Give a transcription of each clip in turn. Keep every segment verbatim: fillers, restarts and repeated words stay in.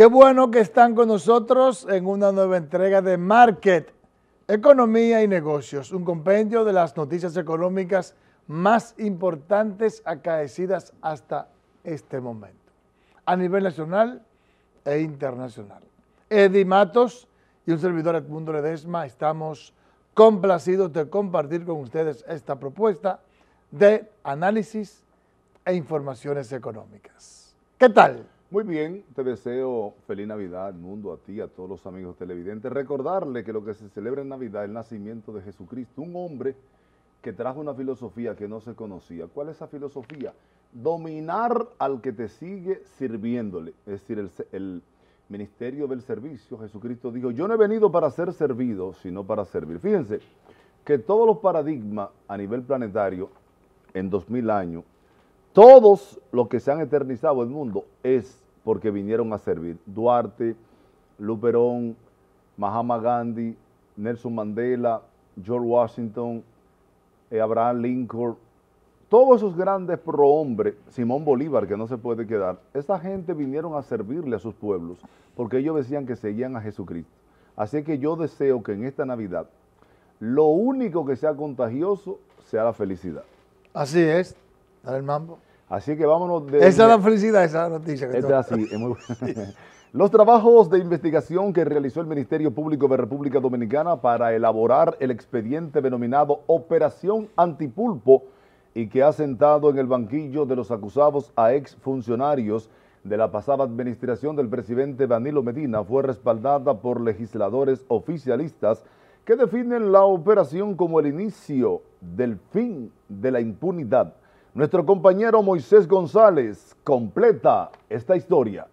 Qué bueno que están con nosotros en una nueva entrega de Market, Economía y Negocios, un compendio de las noticias económicas más importantes acaecidas hasta este momento, a nivel nacional e internacional. Eddie Matos y un servidor Edmundo Ledesma estamos complacidos de compartir con ustedes esta propuesta de análisis e informaciones económicas. ¿Qué tal? Muy bien, te deseo feliz Navidad, mundo, a ti, a todos los amigos televidentes. Recordarle que lo que se celebra en Navidad es el nacimiento de Jesucristo, un hombre que trajo una filosofía que no se conocía. ¿Cuál es esa filosofía? Dominar al que te sigue sirviéndole, es decir, el, el ministerio del servicio. Jesucristo dijo, yo no he venido para ser servido, sino para servir. Fíjense que todos los paradigmas a nivel planetario en dos mil años, todos los que se han eternizado en el mundo es porque vinieron a servir. Duarte, Luperón, Mahatma Gandhi, Nelson Mandela, George Washington, eh, Abraham Lincoln, todos esos grandes prohombres, Simón Bolívar, que no se puede quedar, esa gente vinieron a servirle a sus pueblos porque ellos decían que seguían a Jesucristo. Así que yo deseo que en esta Navidad lo único que sea contagioso sea la felicidad. Así es. Dale el mambo. Así que vámonos de... Esa es la felicidad, esa noticia. Que Esta es así, es muy Los trabajos de investigación que realizó el Ministerio Público de República Dominicana para elaborar el expediente denominado Operación Antipulpo y que ha sentado en el banquillo de los acusados a exfuncionarios de la pasada administración del presidente Danilo Medina fue respaldada por legisladores oficialistas que definen la operación como el inicio del fin de la impunidad. Nuestro compañero Moisés González completa esta historia.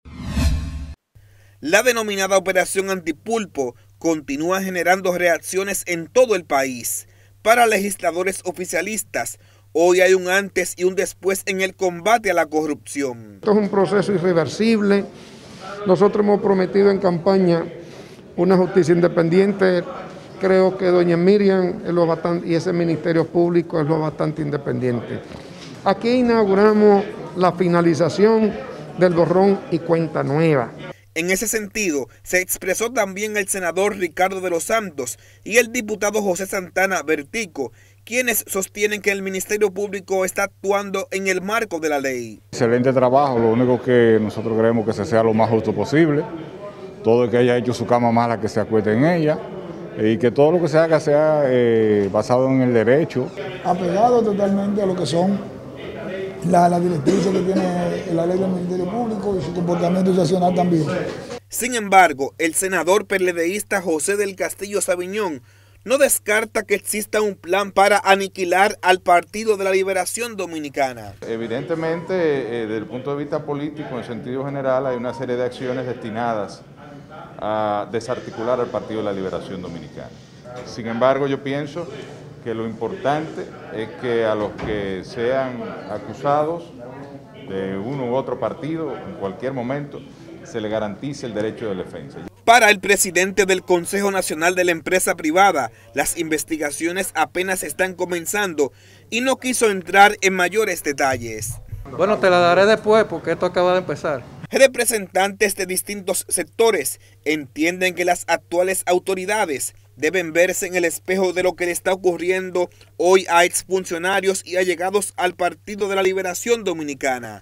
La denominada Operación Antipulpo continúa generando reacciones en todo el país. Para legisladores oficialistas, hoy hay un antes y un después en el combate a la corrupción. Esto es un proceso irreversible. Nosotros hemos prometido en campaña una justicia independiente. Creo que doña Miriam es lo bastante, y ese Ministerio Público es lo bastante independiente. Aquí inauguramos la finalización del borrón y cuenta nueva. En ese sentido, se expresó también el senador Ricardo de los Santos y el diputado José Santana Bertico, quienes sostienen que el Ministerio Público está actuando en el marco de la ley. Excelente trabajo, lo único que nosotros queremos que se sea lo más justo posible. Todo el que haya hecho su cama mala que se acueste en ella. Y que todo lo que se haga sea eh, basado en el derecho. Apegado totalmente a lo que son las la directrices que tiene la ley del Ministerio Público y su comportamiento institucional también. Sin embargo, el senador PLDista José del Castillo Sabiñón no descarta que exista un plan para aniquilar al Partido de la Liberación Dominicana. Evidentemente, eh, desde el punto de vista político, en sentido general, hay una serie de acciones destinadas a desarticular al Partido de la Liberación Dominicana. Sin embargo, yo pienso que lo importante es que a los que sean acusados de uno u otro partido, en cualquier momento, se le garantice el derecho de defensa. Para el presidente del Consejo Nacional de la Empresa Privada, las investigaciones apenas están comenzando y no quiso entrar en mayores detalles. Bueno, te la daré después porque esto acaba de empezar. Representantes de distintos sectores entienden que las actuales autoridades deben verse en el espejo de lo que le está ocurriendo hoy a exfuncionarios y allegados al Partido de la Liberación Dominicana.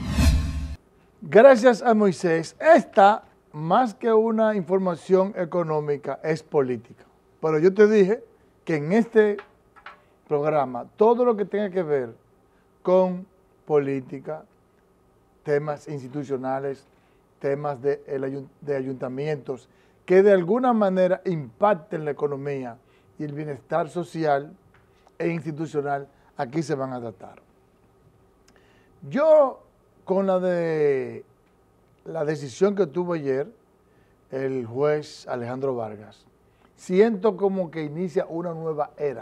Gracias a Moisés. Esta, más que una información económica, es política. Pero yo te dije que en este programa, todo lo que tenga que ver con política, temas institucionales, temas de, el, de ayuntamientos, que de alguna manera impacten la economía y el bienestar social e institucional, aquí se van a tratar. Yo, con la, de, la decisión que tuvo ayer el juez Alejandro Vargas, siento como que inicia una nueva era,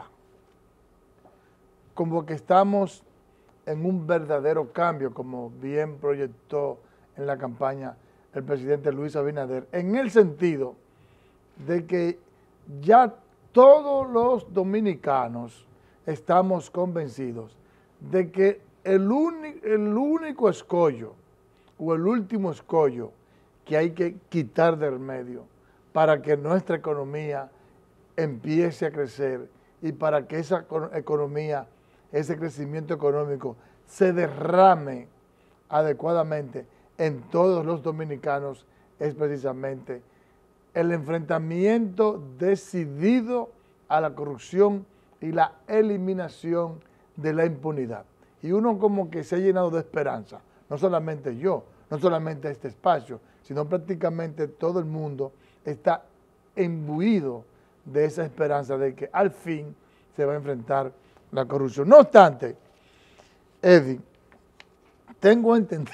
como que estamos en un verdadero cambio, como bien proyectó en la campaña el presidente Luis Abinader, en el sentido de que ya todos los dominicanos estamos convencidos de que el, el único escollo o el último escollo que hay que quitar del medio para que nuestra economía empiece a crecer y para que esa economía, ese crecimiento económico se derrame adecuadamente en todos los dominicanos, es precisamente el enfrentamiento decidido a la corrupción y la eliminación de la impunidad. Y uno como que se ha llenado de esperanza, no solamente yo, no solamente este espacio, sino prácticamente todo el mundo está imbuido de esa esperanza de que al fin se va a enfrentar la corrupción. No obstante, Eddie, tengo entendido,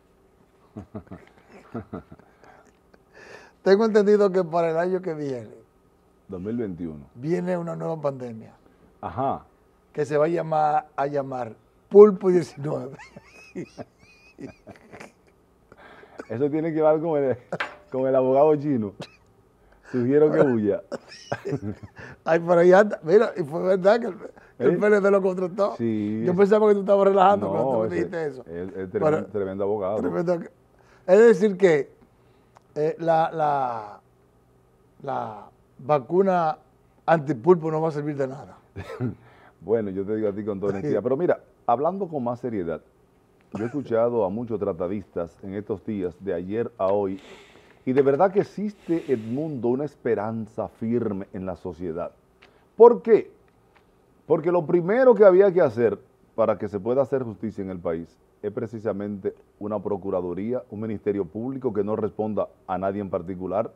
tengo entendido que para el año que viene, dos mil veintiuno, viene una nueva pandemia. Ajá. Que se va a llamar, a llamar Pulpo diecinueve. Eso tiene que ver con el, con el abogado chino. Sugiero que huya. Ay, pero ya, mira, y fue verdad que el, el ¿Eh? P L D lo contrató. Sí. Yo pensaba que tú estabas relajando No, cuando tú me ese- dijiste eso. Es, es Pero- tremendo, tremendo abogado. Tremendo que- Es decir que eh, la, la, la vacuna antipulpo no va a servir de nada. Bueno, yo te digo a ti con toda honestidad. Pero mira, hablando con más seriedad, yo he escuchado a muchos tratadistas en estos días, de ayer a hoy, y de verdad que existe, Edmundo, una esperanza firme en la sociedad. ¿Por qué? Porque lo primero que había que hacer para que se pueda hacer justicia en el país es precisamente una procuraduría, un ministerio público que no responda a nadie en particular.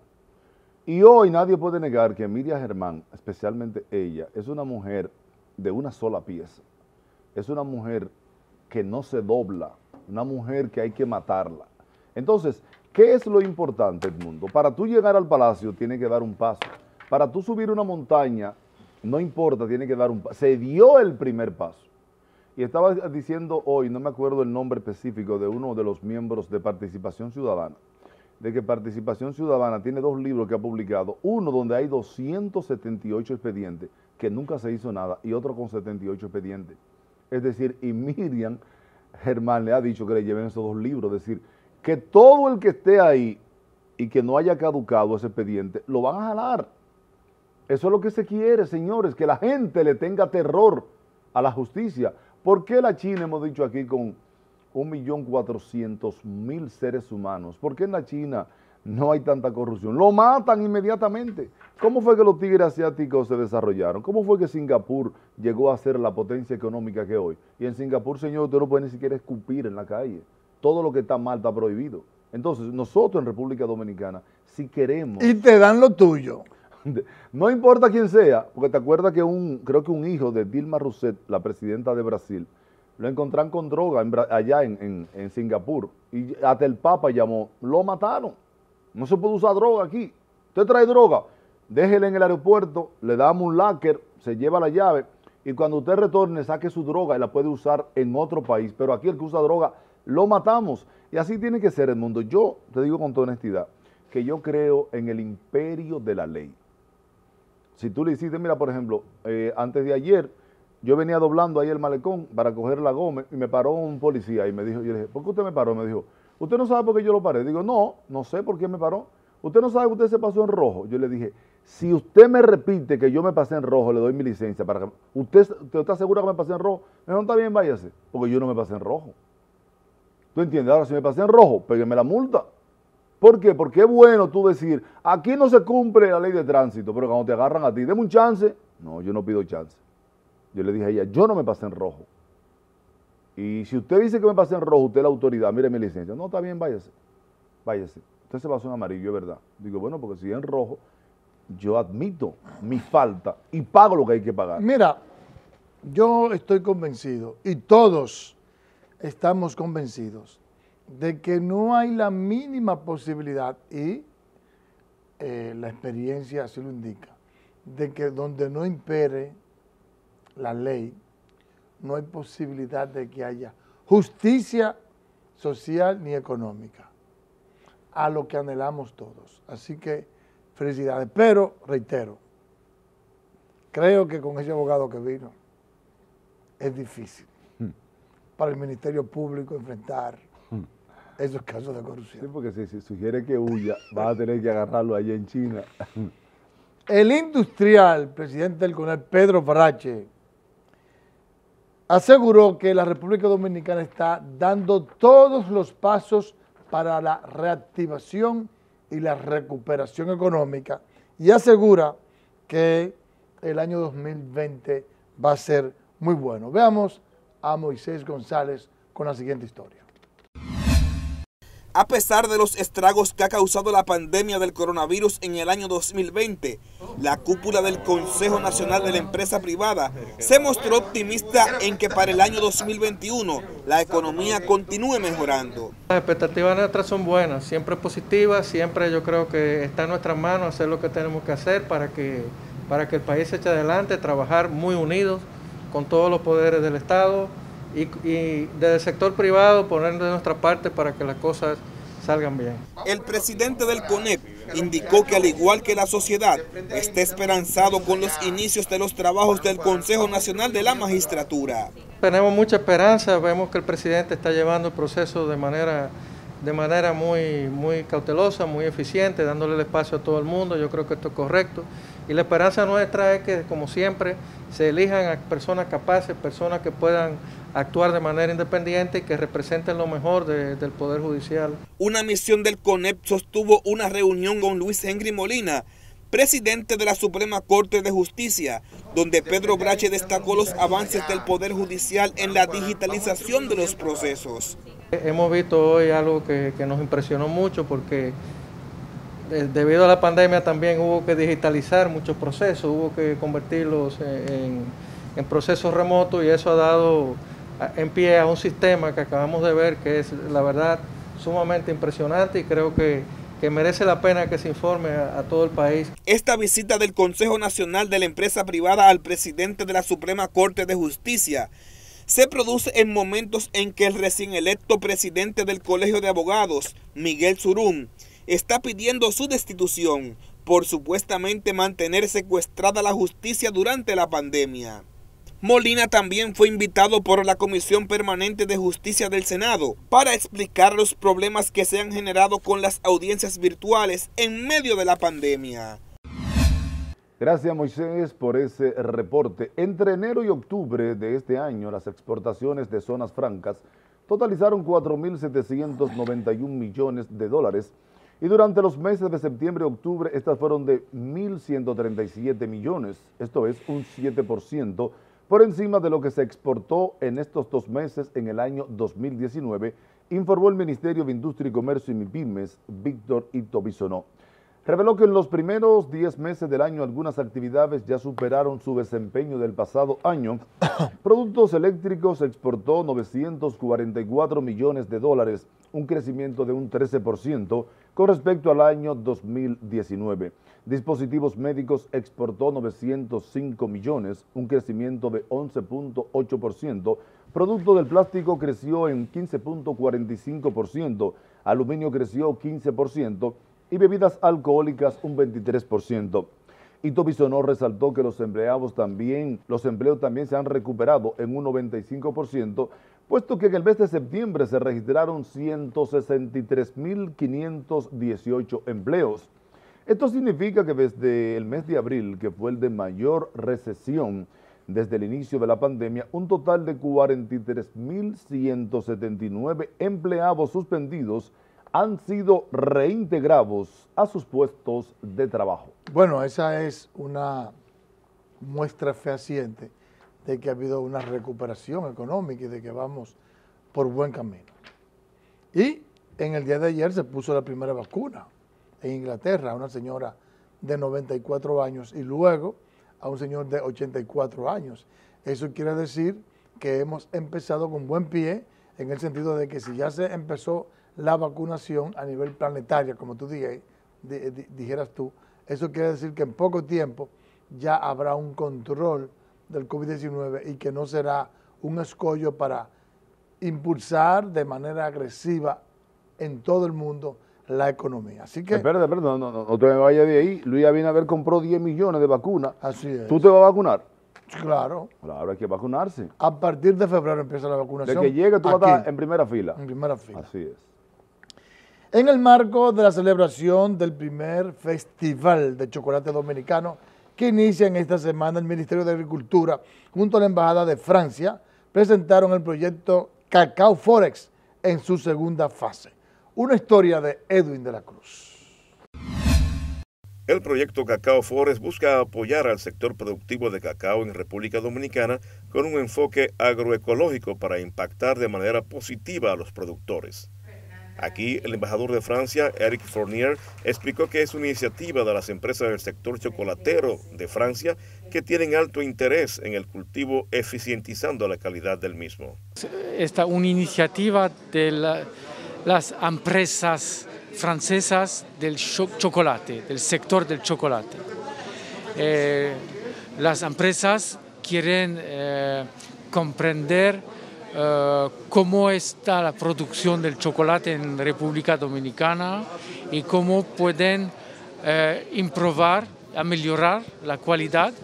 Y hoy nadie puede negar que Miriam Germán, especialmente ella, es una mujer de una sola pieza. Es una mujer que no se dobla, una mujer que hay que matarla. Entonces, ¿qué es lo importante, Edmundo? Para tú llegar al palacio tiene que dar un paso. Para tú subir una montaña, no importa, tiene que dar un paso. Se dio el primer paso. Y estaba diciendo hoy, no me acuerdo el nombre específico de uno de los miembros de Participación Ciudadana, de que Participación Ciudadana tiene dos libros que ha publicado, uno donde hay doscientos setenta y ocho expedientes, que nunca se hizo nada, y otro con setenta y ocho expedientes. Es decir, y Miriam Germán le ha dicho que le lleven esos dos libros, es decir, que todo el que esté ahí y que no haya caducado ese expediente, lo van a jalar. Eso es lo que se quiere, señores, que la gente le tenga terror a la justicia. ¿Por qué la China, hemos dicho aquí, con un millón cuatrocientos mil seres humanos? ¿Por qué en la China no hay tanta corrupción? Lo matan inmediatamente. ¿Cómo fue que los tigres asiáticos se desarrollaron? ¿Cómo fue que Singapur llegó a ser la potencia económica que hoy? Y en Singapur, señor, usted no puede ni siquiera escupir en la calle. Todo lo que está mal está prohibido. Entonces, nosotros en República Dominicana, si queremos... Y te dan lo tuyo. No importa quién sea, porque te acuerdas que un, creo que un hijo de Dilma Rousseff, la presidenta de Brasil, lo encontraron con droga en Bra- allá en, en- en Singapur, y hasta el Papa llamó, lo mataron, no se puede usar droga aquí, usted trae droga, déjela en el aeropuerto, le damos un locker, se lleva la llave, y cuando usted retorne saque su droga y la puede usar en otro país, pero aquí el que usa droga, lo matamos, y así tiene que ser el mundo. Yo te digo con toda honestidad, que yo creo en el imperio de la ley. Si tú le hiciste, mira, por ejemplo, eh, antes de ayer, yo venía doblando ahí el malecón para coger la Gómez y me paró un policía y me dijo, yo le dije, ¿por qué usted me paró? Me dijo, ¿usted no sabe por qué yo lo paré? Digo, no, no sé por qué me paró. ¿Usted no sabe que usted se pasó en rojo? Yo le dije, si usted me repite que yo me pasé en rojo, le doy mi licencia para que... ¿Usted, usted está seguro que me pasé en rojo? Me dijo, no, está bien, váyase, porque yo no me pasé en rojo. ¿Tú entiendes? Ahora, si me pasé en rojo, pégueme la multa. ¿Por qué? Porque es bueno tú decir, aquí no se cumple la ley de tránsito, pero cuando te agarran a ti, deme un chance. No, yo no pido chance. Yo le dije a ella, yo no me pasé en rojo. Y si usted dice que me pasé en rojo, usted es la autoridad, mire mi licencia. No, está bien, váyase, váyase. Usted se pasó en amarillo, es verdad. Digo, bueno, porque si es en rojo, yo admito mi falta y pago lo que hay que pagar. Mira, yo estoy convencido, y todos estamos convencidos, de que no hay la mínima posibilidad, y eh, la experiencia así lo indica, de que donde no impere la ley, no hay posibilidad de que haya justicia social ni económica, a lo que anhelamos todos. Así que felicidades, pero reitero, creo que con ese abogado que vino es difícil para el Ministerio Público enfrentar esos casos de corrupción. Sí, porque si, si sugiere que huya, vas a tener que agarrarlo allá en China. El industrial, presidente del CONEP, Pedro Brache, aseguró que la República Dominicana está dando todos los pasos para la reactivación y la recuperación económica y asegura que el año dos mil veinte va a ser muy bueno. Veamos a Moisés González con la siguiente historia. A pesar de los estragos que ha causado la pandemia del coronavirus en el año dos mil veinte, la cúpula del Consejo Nacional de la Empresa Privada se mostró optimista en que para el año dos mil veintiuno la economía continúe mejorando. Las expectativas nuestras son buenas, siempre positivas, siempre yo creo que está en nuestras manos hacer lo que tenemos que hacer para que, para que el país se eche adelante, trabajar muy unidos con todos los poderes del Estado, Y, y desde el sector privado poner de nuestra parte para que las cosas salgan bien. El presidente del CONEP indicó que al igual que la sociedad, está esperanzado con los inicios de los trabajos del Consejo Nacional de la Magistratura. Tenemos mucha esperanza, vemos que el presidente está llevando el proceso de manera, de manera muy, muy cautelosa, muy eficiente, dándole el espacio a todo el mundo. Yo creo que esto es correcto. Y la esperanza nuestra es que, como siempre, se elijan a personas capaces, personas que puedan actuar de manera independiente y que representen lo mejor de, del Poder Judicial. Una misión del CONEP sostuvo una reunión con Luis Henry Molina, presidente de la Suprema Corte de Justicia, donde Pedro Brache destacó los avances del Poder Judicial en la digitalización de los procesos. Hemos visto hoy algo que, que nos impresionó mucho porque debido a la pandemia también hubo que digitalizar muchos procesos, hubo que convertirlos en, en procesos remotos y eso ha dado en pie a un sistema que acabamos de ver que es, la verdad, sumamente impresionante y creo que, que merece la pena que se informe a, a todo el país. Esta visita del Consejo Nacional de la Empresa Privada al presidente de la Suprema Corte de Justicia se produce en momentos en que el recién electo presidente del Colegio de Abogados, Miguel Surum, está pidiendo su destitución por supuestamente mantener secuestrada la justicia durante la pandemia. Molina también fue invitado por la Comisión Permanente de Justicia del Senado para explicar los problemas que se han generado con las audiencias virtuales en medio de la pandemia. Gracias, Moisés, por ese reporte. Entre enero y octubre de este año, las exportaciones de zonas francas totalizaron cuatro mil setecientos noventa y un millones de dólares y durante los meses de septiembre y octubre estas fueron de mil ciento treinta y siete millones, esto es un siete por ciento por encima de lo que se exportó en estos dos meses en el año dos mil diecinueve, informó el Ministerio de Industria y Comercio y MIPYMES, Víctor Ito Bisonó. Reveló que en los primeros diez meses del año algunas actividades ya superaron su desempeño del pasado año. Productos eléctricos exportó novecientos cuarenta y cuatro millones de dólares, un crecimiento de un trece por ciento con respecto al año dos mil diecinueve. Dispositivos médicos exportó novecientos cinco millones, un crecimiento de once punto ocho por ciento. Producto del plástico creció en quince punto cuarenta y cinco por ciento, aluminio creció quince por ciento y bebidas alcohólicas un veintitrés por ciento. Ito Bisonó resaltó que los empleados también, los empleos también se han recuperado en un noventa y cinco por ciento, puesto que en el mes de septiembre se registraron ciento sesenta y tres mil quinientos dieciocho empleos. Esto significa que desde el mes de abril, que fue el de mayor recesión desde el inicio de la pandemia, un total de cuarenta y tres mil ciento setenta y nueve empleados suspendidos han sido reintegrados a sus puestos de trabajo. Bueno, esa es una muestra fehaciente de que ha habido una recuperación económica y de que vamos por buen camino. Y en el día de ayer se puso la primera vacuna en Inglaterra a una señora de noventa y cuatro años y luego a un señor de ochenta y cuatro años. Eso quiere decir que hemos empezado con buen pie en el sentido de que si ya se empezó la vacunación a nivel planetario, como tú dije, di, di, dijeras tú, eso quiere decir que en poco tiempo ya habrá un control del COVID diecinueve y que no será un escollo para impulsar de manera agresiva en todo el mundo la economía. Así que... Espérate, espérate, no, no, no te me vayas de ahí. Luis Abinader compró diez millones de vacunas. Así es. ¿Tú te vas a vacunar? Claro. Claro, hay que vacunarse. A partir de febrero empieza la vacunación. De que llegue tú vas a estar en primera fila. En primera fila. Así es. en el marco de la celebración del primer Festival de Chocolate Dominicano que inicia en esta semana. El Ministerio de Agricultura junto a la Embajada de Francia presentaron el proyecto Cacao Forex en su segunda fase. Una historia de Edwin de la Cruz. El proyecto Cacao Forex busca apoyar al sector productivo de cacao en República Dominicana con un enfoque agroecológico para impactar de manera positiva a los productores. Aquí, el embajador de Francia, Eric Fournier, explicó que es una iniciativa de las empresas del sector chocolatero de Francia que tienen alto interés en el cultivo, eficientizando la calidad del mismo. Esta es una iniciativa de la, las empresas francesas del chocolate, del sector del chocolate. Eh, las empresas quieren eh, comprender eh, cómo está la producción del chocolate en República Dominicana y cómo pueden eh, improvar, mejorar la calidad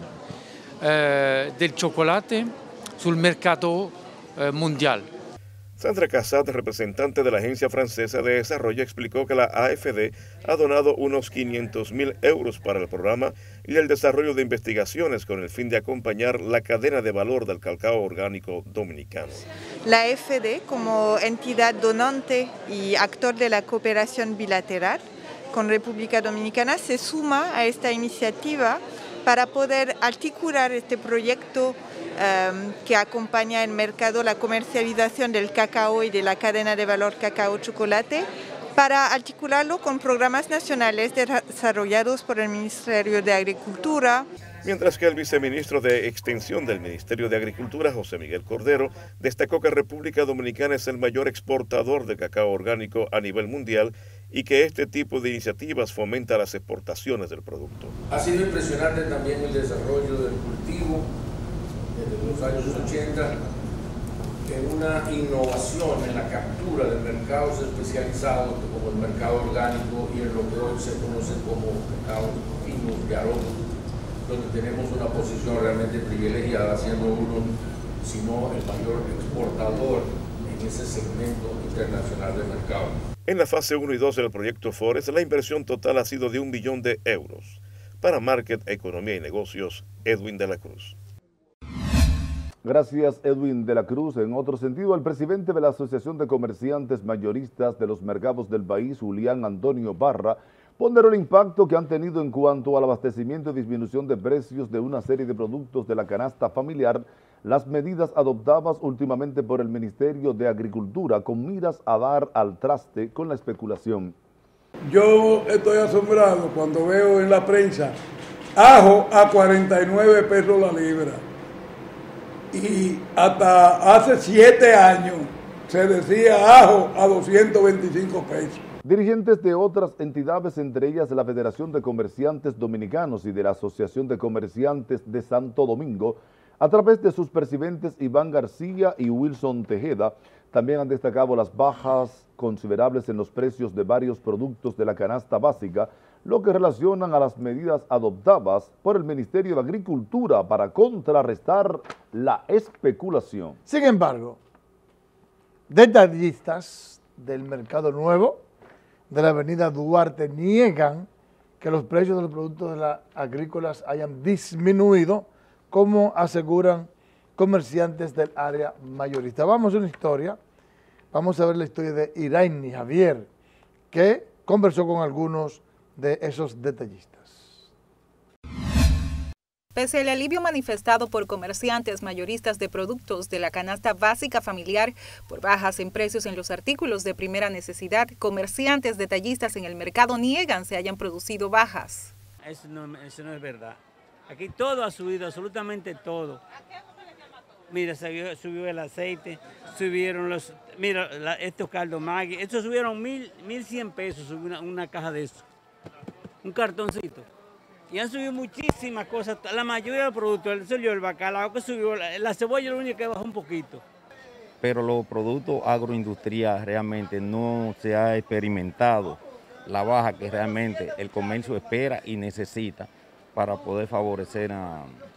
eh, del chocolate sul mercado eh, mundial. Sandra Casat, representante de la Agencia Francesa de Desarrollo, explicó que la A F D ha donado unos quinientos mil euros para el programa y el desarrollo de investigaciones con el fin de acompañar la cadena de valor del cacao orgánico dominicano. La A F D, como entidad donante y actor de la cooperación bilateral con República Dominicana, se suma a esta iniciativa para poder articular este proyecto Um, que acompaña el mercado, la comercialización del cacao y de la cadena de valor cacao-chocolate, para articularlo con programas nacionales desarrollados por el Ministerio de Agricultura. Mientras que el viceministro de Extensión del Ministerio de Agricultura, José Miguel Cordero, destacó que República Dominicana es el mayor exportador de cacao orgánico a nivel mundial y que este tipo de iniciativas fomenta las exportaciones del producto. Ha sido impresionante también el desarrollo del cultivo desde los años ochenta, en una innovación en la captura de mercados especializados como el mercado orgánico y en lo que hoy se conoce como mercados finos y aroma, donde tenemos una posición realmente privilegiada, siendo uno, si no el mayor exportador en ese segmento internacional de mercado. En la fase uno y dos del proyecto Forex, la inversión total ha sido de un billón de euros. Para Market, Economía y Negocios, Edwin de la Cruz. Gracias, Edwin de la Cruz. En otro sentido, el presidente de la Asociación de Comerciantes Mayoristas de los Mercados del país, Julián Antonio Barra, ponderó el impacto que han tenido en cuanto al abastecimiento y disminución de precios de una serie de productos de la canasta familiar, las medidas adoptadas últimamente por el Ministerio de Agricultura con miras a dar al traste con la especulación. Yo estoy asombrado cuando veo en la prensa ajo a cuarenta y nueve pesos la libra. Y hasta hace siete años se decía ajo a doscientos veinticinco pesos. Dirigentes de otras entidades, entre ellas la Federación de Comerciantes Dominicanos y de la Asociación de Comerciantes de Santo Domingo, a través de sus presidentes Iván García y Wilson Tejeda, también han destacado las bajas considerables en los precios de varios productos de la canasta básica, lo que relacionan a las medidas adoptadas por el Ministerio de Agricultura para contrarrestar la especulación. Sin embargo, detallistas del Mercado Nuevo de la avenida Duarte niegan que los precios de los productos de las agrícolas hayan disminuido, como aseguran comerciantes del área mayorista. Vamos a una historia, vamos a ver la historia de Iraini Javier, que conversó con algunos de esos detallistas. Pese al alivio manifestado por comerciantes mayoristas de productos de la canasta básica familiar por bajas en precios en los artículos de primera necesidad, comerciantes detallistas en el mercado niegan se hayan producido bajas. Eso no, eso no es verdad. Aquí todo ha subido, absolutamente todo. Mira, subió, subió el aceite, subieron los, mira, la, estos caldos Maggi, estos subieron mil, mil cien pesos, subió una, una caja de eso, un cartoncito. Y han subido muchísimas cosas, la mayoría de los productos, el, subió el bacalao que subió, la, la cebolla es lo único que bajó un poquito. Pero los productos agroindustriales realmente no se ha experimentado la baja que realmente el comercio espera y necesita para poder favorecer a,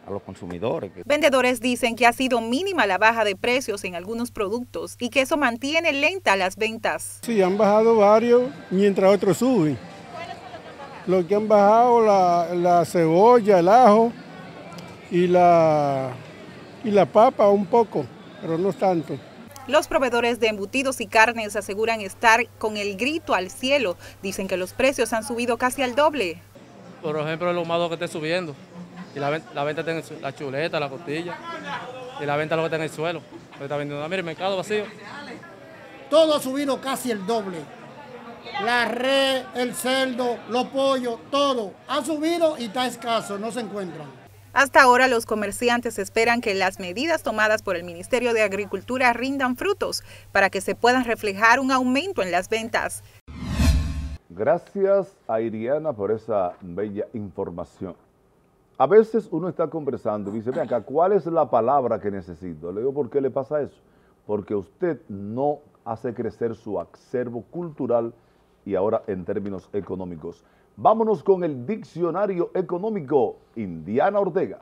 a los consumidores. Vendedores dicen que ha sido mínima la baja de precios en algunos productos y que eso mantiene lenta las ventas. Sí, han bajado varios mientras otros suben. Lo que han bajado la, la cebolla, el ajo y la, y la papa un poco, pero no tanto. Los proveedores de embutidos y carnes aseguran estar con el grito al cielo. Dicen que los precios han subido casi al doble. Por ejemplo, el ahumado que esté subiendo. Y la, la venta está en el, la chuleta, la costilla. Y la venta lo que está en el suelo. Está vendiendo, mire, el mercado vacío. Todo ha subido casi el doble. La res, el cerdo, los pollos, todo ha subido y está escaso, no se encuentran. Hasta ahora los comerciantes esperan que las medidas tomadas por el Ministerio de Agricultura rindan frutos para que se pueda reflejar un aumento en las ventas. Gracias a Iriana por esa bella información. A veces uno está conversando y dice, ven acá, ¿cuál es la palabra que necesito? Le digo, ¿por qué le pasa eso? Porque usted no hace crecer su acervo cultural y ahora en términos económicos. Vámonos con el diccionario económico, Indiana Ortega.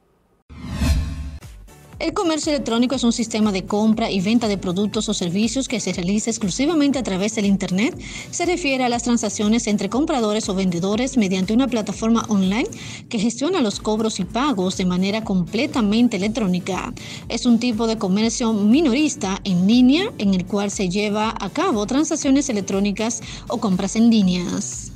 El comercio electrónico es un sistema de compra y venta de productos o servicios que se realiza exclusivamente a través del Internet. Se refiere a las transacciones entre compradores o vendedores mediante una plataforma online que gestiona los cobros y pagos de manera completamente electrónica. Es un tipo de comercio minorista en línea en el cual se lleva a cabo transacciones electrónicas o compras en líneas.